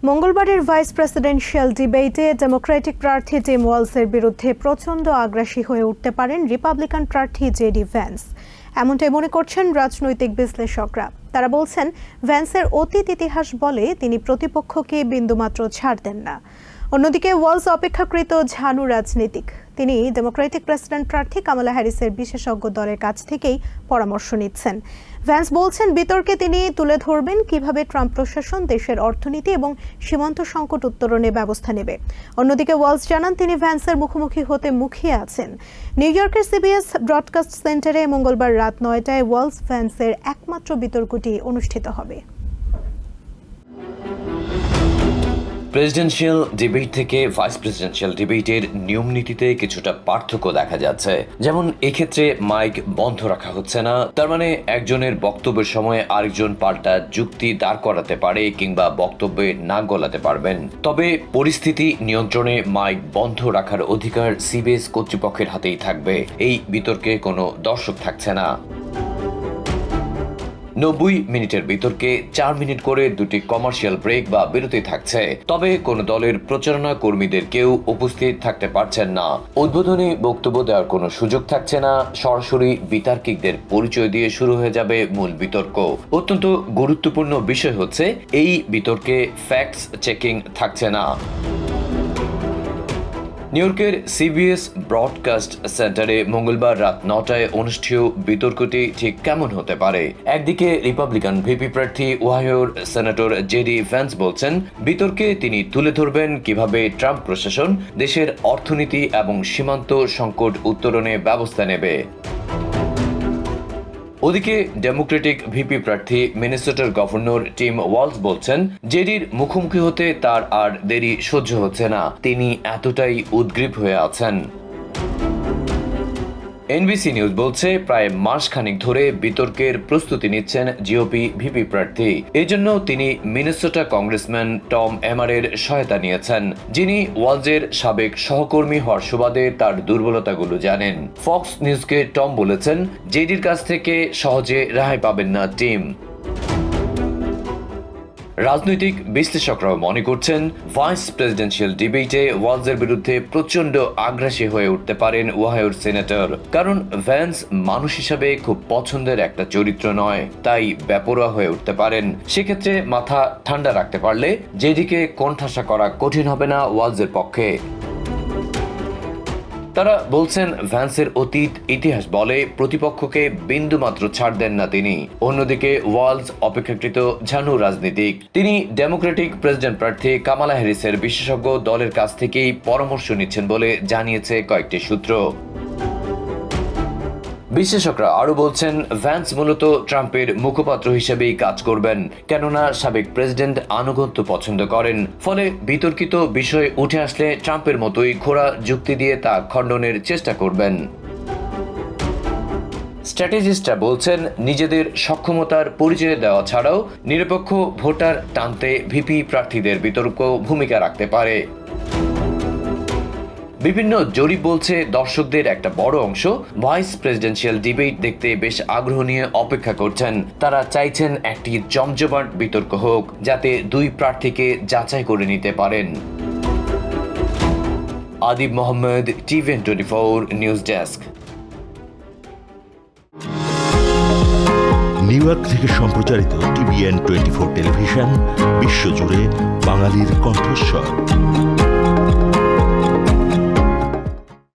মঙ্গলবারের vice presidential ডিবেটে democratic প্রার্থী টিম ওয়ালসের বিরুদ্ধে প্রচণ্ড আগ্রাসী হয়ে উঠতে পারেন রিপাবলিকান প্রার্থী জেডি ভ্যান্স। এমনটাই মনে করছেন রাজনৈতিক বিশ্লেষকরা। তারা বলছেন, ভ্যান্সের অতীত ইতিহাস বলে তিনি প্রতিপক্ষকে বিন্দুমাত্র ছাড় দেন না। অন্যদিকে ওয়ালস অপেক্ষাকৃত ঝানু রাজনীতিক। তিনি ডেমোক্রেটিক প্রেসিডেন্ট প্রার্থী কামালা হ্যারিসের বিশেষজ্ঞ দলের কাছ থেকেই পরামর্শ নিচ্ছেন। ভ্যান্স বলছেন, বিতর্কে তিনি তুলে ধরবেন কিভাবে ট্রাম্প প্রশাসন দেশের অর্থনীতি এবং সীমান্ত সংকট উত্তরণে ব্যবস্থা নেবে। অন্যদিকে ওয়ালস জানান, তিনি ভ্যান্সের মুখোমুখি হতে মুখিয়ে আছেন। নিউ ইয়র্কের সিবিএস ব্রডকাস্ট সেন্টারে মঙ্গলবার রাত 9টায় ওয়ালস ভ্যান্সের একমাত্র বিতর্কটি অনুষ্ঠিত হবে। প্রেসিডেন্সিয়াল ডিবেট থেকে ভাইস প্রেসিডেন্সিয়াল ডিবেটের নিয়ম নীতিতে কিছুটা পার্থক্য দেখা যাচ্ছে। যেমন এক্ষেত্রে মাইক বন্ধ রাখা হচ্ছে না, তার মানে একজনের বক্তব্যের সময় আরেকজন পাল্টা যুক্তি দাঁড় করাতে পারে কিংবা বক্তব্যে নাক গলাতে পারবেন। তবে পরিস্থিতি নিয়ন্ত্রণে মাইক বন্ধ রাখার অধিকার সিবিএস কর্তৃপক্ষের হাতেই থাকবে। এই বিতর্কে কোনো দর্শক থাকছে না। 90 মিনিটের বিতর্কে 4 মিনিট করে দুটি কমার্শিয়াল ব্রেক বা বিরতি থাকছে। তবে কোন দলের প্রচারণা কর্মীদের কেউ উপস্থিত থাকতে পারছেন না। উদ্বোধনী বক্তব্য দেওয়ার কোনো সুযোগ থাকছে না। সরাসরি বিতার্কিকদের পরিচয় দিয়ে শুরু হয়ে যাবে মূল বিতর্ক। অত্যন্ত গুরুত্বপূর্ণ বিষয় হচ্ছে, এই বিতর্কে ফ্যাক্টস চেকিং থাকছে না। নিউ ইয়র্কের সিবিএস ব্রডকাস্ট সেন্টারে মঙ্গলবার রাত 9টায় অনুষ্ঠেয় বিতর্কটি ঠিক কেমন হতে পারে? একদিকে রিপাবলিকান ভিপি প্রার্থী ওহাইওর সেনেটর জেডি ভ্যান্স বলছেন, বিতর্কে তিনি তুলে ধরবেন কিভাবে ট্রাম্প প্রশাসন দেশের অর্থনীতি এবং সীমান্ত সংকট উত্তরণে ব্যবস্থা নেবে। ওদিকে ডেমোক্রেটিক ভিপি প্রার্থী মিনেসোটার গভর্নর টিম ওয়ালস বলছেন, জেডির মুখোমুখি হতে তার আর দেরি সহ্য হচ্ছে না। তিনি এতটাই উদ্গ্রীব হয়ে আছেন। এনবিসি নিউজ বলছে, প্রায় মাসখানেক ধরে বিতর্কের প্রস্তুতি নিচ্ছেন জিওপি ভিপি প্রার্থী। এই জন্য তিনি মিনেসোটা কংগ্রেসম্যান টম এমারের সহায়তা নিয়েছেন, যিনি ওয়ালসের সাবেক সহকর্মী হওয়ার সুবাদে তার দুর্বলতাগুলো জানেন। ফক্স নিউজকে টম বলেছেন, জেডির কাছ থেকে সহজে রেহাই পাবেন না টিম। রাজনৈতিক বিশ্লেষকরাও মনে করছেন, ভাইস প্রেসিডেন্সিয়াল ডিবেটে ওয়ালসের বিরুদ্ধে প্রচণ্ড আগ্রাসী হয়ে উঠতে পারেন ওহাইওর সেনেটর। কারণ ভ্যান্স মানুষ হিসাবে খুব পছন্দের একটা চরিত্র নয়, তাই বেপরোয়া হয়ে উঠতে পারেন। সেক্ষেত্রে মাথা ঠান্ডা রাখতে পারলে জেডিকে কোণঠাসা করা কঠিন হবে না ওয়ালসের পক্ষে। তারা বলছেন, ভ্যান্সের অতীত ইতিহাস বলে প্রতিপক্ষকে বিন্দুমাত্র ছাড় দেন না তিনি। অন্যদিকে ওয়ালস অপেক্ষাকৃত ঝানু রাজনীতিক। তিনি ডেমোক্রেটিক প্রেসিডেন্ট প্রার্থী কামালা হ্যারিসের বিশেষজ্ঞ দলের কাছ থেকেই পরামর্শ নিচ্ছেন বলে জানিয়েছে কয়েকটি সূত্র। বিশ্লেষকরা আরো বলছেন, ভ্যান্স মূলত ট্রাম্পের মুখপাত্র হিসেবেই কাজ করবেন, কেননা সাবেক প্রেসিডেন্ট আনুগত্য পছন্দ করেন। ফলে বিতর্কিত বিষয় উঠে আসলে ট্রাম্পের মতোই খোঁড়া যুক্তি দিয়ে তা খণ্ডনের চেষ্টা করবেন। স্ট্র্যাটেজিস্টরা বলছেন, নিজেদের সক্ষমতার পরিচয় দেওয়া ছাড়াও নিরপেক্ষ ভোটার টানতে ভিপি প্রার্থীদের বিতর্ক ভূমিকা রাখতে পারে। বিভিন্ন জরিপ বলছে, দর্শকদের একটা বড় অংশ ভাইস প্রেসিডেন্সিয়াল ডিবেট দেখতে বেশ আগ্রহ নিয়ে অপেক্ষা করছেন। তারা চাইছেন একটি জমজমাট বিতর্ক হোক, যাতে দুই প্রার্থীকে যাচাই করে নিতে পারেন। Adib Mohammad, TVN 24 news desk. New York থেকে সম্প্রচারিত টিভিএন 24 টেলিভিশন বিশ্বজুড়ে বাঙালির কণ্ঠস্বর।